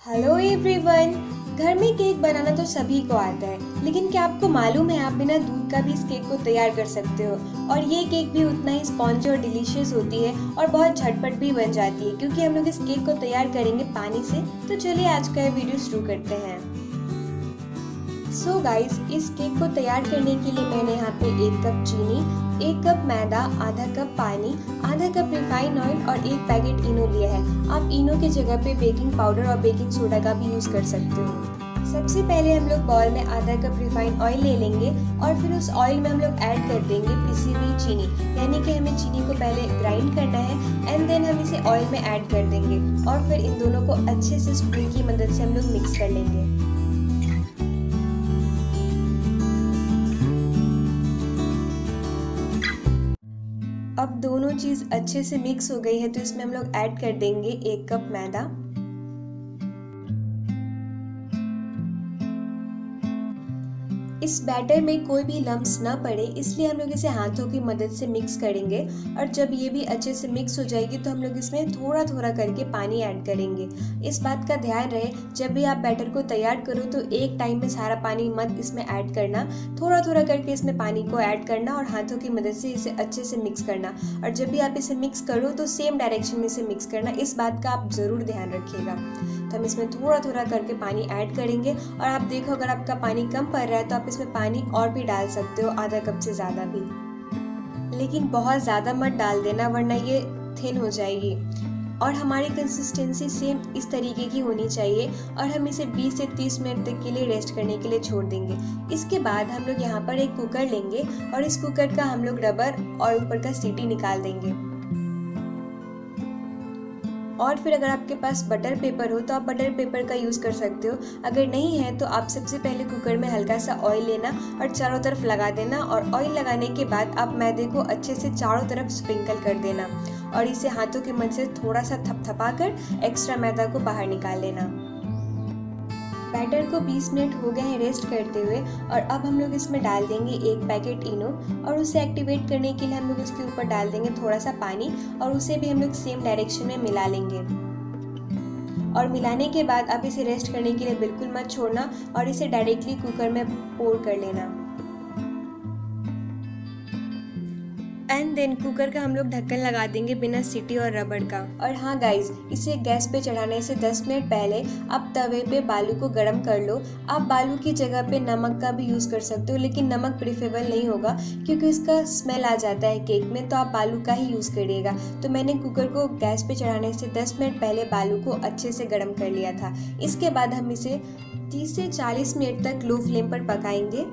Hello everyone. घर में cake बनाना तो सभी को आता है, लेकिन क्या आपको मालूम है आप बिना दूध का भी इस केक को तैयार कर सकते हो। और ये केक भी उतना ही स्पॉन्जी और डिलीशियस होती है और बहुत झटपट भी बन जाती है, क्योंकि हम लोग इस केक को तैयार करेंगे पानी से। तो चलिए आज का ये वीडियो शुरू करते हैं। सो गाइस, इस केक को तैयार करने के लिए मैंने यहाँ पे 1 कप चीनी, 1 कप मैदा, आधा कप पानी, आधा कप रिफाइंड ऑयल और 1 पैकेट इनो लिया है। आप इनो की जगह पे बेकिंग पाउडर और बेकिंग सोडा का भी यूज़ कर सकते हो। सबसे पहले हम लोग बाउल में आधा कप रिफाइंड ऑयल ले लेंगे और फिर उस ऑयल में हम लोग ऐड कर देंगे पिसी हुई चीनी, यानी कि हमें चीनी को पहले ग्राइंड करना है एंड देन हम इसे ऑयल में ऐड कर देंगे और फिर इन दोनों को अच्छे से स्पून की मदद से हम लोग मिक्स कर लेंगे। अब दोनों चीज़ अच्छे से मिक्स हो गई है, तो इसमें हम लोग ऐड कर देंगे 1 कप मैदा, इस बैटर में कोई भी लम्स ना पड़े, इसलिए हम लोग इसे हाथों की मदद से मिक्स करेंगे। और जब ये भी अच्छे से मिक्स हो जाएगी तो हम लोग इसमें थोड़ा थोड़ा करके पानी ऐड करेंगे। इस बात का ध्यान रहे, जब भी आप बैटर को तैयार करो तो एक टाइम में सारा पानी मत इसमें ऐड करना, थोड़ा थोड़ा करके इसमें पानी को ऐड करना और हाथों की मदद से इसे अच्छे से मिक्स करना। और जब भी आप इसे मिक्स करो तो सेम डायरेक्शन में इसे मिक्स करना, इस बात का आप ज़रूर ध्यान रखिएगा। तो हम इसमें थोड़ा थोड़ा करके पानी ऐड करेंगे और आप देखो अगर आपका पानी कम पड़ रहा है तो आप इसमें पानी और भी डाल सकते हो, आधा कप से ज़्यादा भी, लेकिन बहुत ज़्यादा मत डाल देना वरना ये थिन हो जाएगी। और हमारी कंसिस्टेंसी सेम इस तरीके की होनी चाहिए और हम इसे 20 से 30 मिनट तक के लिए रेस्ट करने के लिए छोड़ देंगे। इसके बाद हम लोग यहाँ पर एक कुकर लेंगे और इस कुकर का हम लोग रबर और ऊपर का सीटी निकाल देंगे। और फिर अगर आपके पास बटर पेपर हो तो आप बटर पेपर का यूज़ कर सकते हो, अगर नहीं है तो आप सबसे पहले कुकर में हल्का सा ऑयल लेना और चारों तरफ लगा देना और ऑयल लगाने के बाद आप मैदे को अच्छे से चारों तरफ स्प्रिंकल कर देना और इसे हाथों की मदद से थोड़ा सा थपथपा कर एक्स्ट्रा मैदा को बाहर निकाल लेना। बैटर को 20 मिनट हो गए हैं रेस्ट करते हुए और अब हम लोग इसमें डाल देंगे 1 पैकेट इनो और उसे एक्टिवेट करने के लिए हम लोग इसके ऊपर डाल देंगे थोड़ा सा पानी और उसे भी हम लोग सेम डायरेक्शन में मिला लेंगे। और मिलाने के बाद आप इसे रेस्ट करने के लिए बिल्कुल मत छोड़ना और इसे डायरेक्टली कुकर में पोर कर लेना। एंड देन कुकर का हम लोग ढक्कन लगा देंगे बिना सीटी और रबड़ का। और हाँ गाइज, इसे गैस पे चढ़ाने से 10 मिनट पहले आप तवे पे बालू को गर्म कर लो। आप बालू की जगह पे नमक का भी यूज़ कर सकते हो, लेकिन नमक प्रेफरेबल नहीं होगा क्योंकि इसका स्मेल आ जाता है केक में, तो आप बालू का ही यूज़ करिएगा। तो मैंने कुकर को गैस पे चढ़ाने से 10 मिनट पहले बालू को अच्छे से गर्म कर लिया था। इसके बाद हम इसे 30 से 40 मिनट तक लो फ्लेम पर पकाएंगे।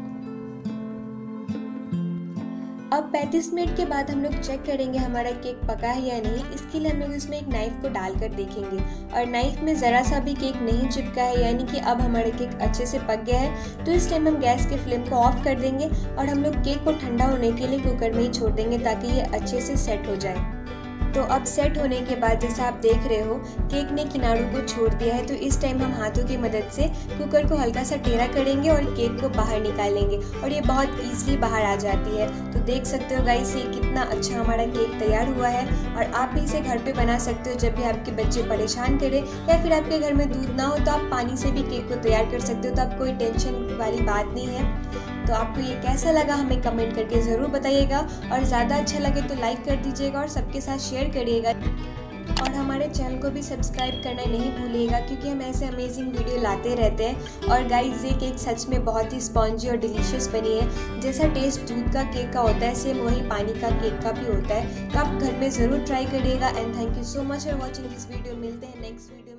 अब 35 मिनट के बाद हम लोग चेक करेंगे हमारा केक पका है या नहीं। इसके लिए हम लोग इसमें एक नाइफ को डालकर देखेंगे और नाइफ में ज़रा सा भी केक नहीं चिपका है, यानी कि अब हमारा केक अच्छे से पक गया है। तो इस टाइम हम गैस के फ्लेम को ऑफ कर देंगे और हम लोग केक को ठंडा होने के लिए कुकर में ही छोड़ देंगे ताकि ये अच्छे से सेट हो जाए। तो अब सेट होने के बाद जैसा आप देख रहे हो केक ने किनारों को छोड़ दिया है, तो इस टाइम हम हाथों की मदद से कुकर को हल्का सा टेढ़ा करेंगे और केक को बाहर निकालेंगे और ये बहुत ईजिली बाहर आ जाती है। तो देख सकते हो गाइस ये कितना अच्छा हमारा केक तैयार हुआ है और आप भी इसे घर पे बना सकते हो। जब भी आपके बच्चे परेशान करें या फिर आपके घर में दूध ना हो तो आप पानी से भी केक को तैयार कर सकते हो, तो आप कोई टेंशन वाली बात नहीं है। तो आपको ये कैसा लगा हमें कमेंट करके ज़रूर बताइएगा और ज़्यादा अच्छा लगे तो लाइक कर दीजिएगा और सबके साथ शेयर करिएगा और हमारे चैनल को भी सब्सक्राइब करना नहीं भूलिएगा, क्योंकि हम ऐसे अमेजिंग वीडियो लाते रहते हैं। और गाइस ये केक सच में बहुत ही स्पॉन्जी और डिलीशियस बनी है। जैसा टेस्ट दूध का केक का होता है सेम वही पानी का केक का भी होता है। तो आप घर में ज़रूर ट्राई करिएगा and thank you so much for watching this video. मिलते हैं नेक्स्ट वीडियो।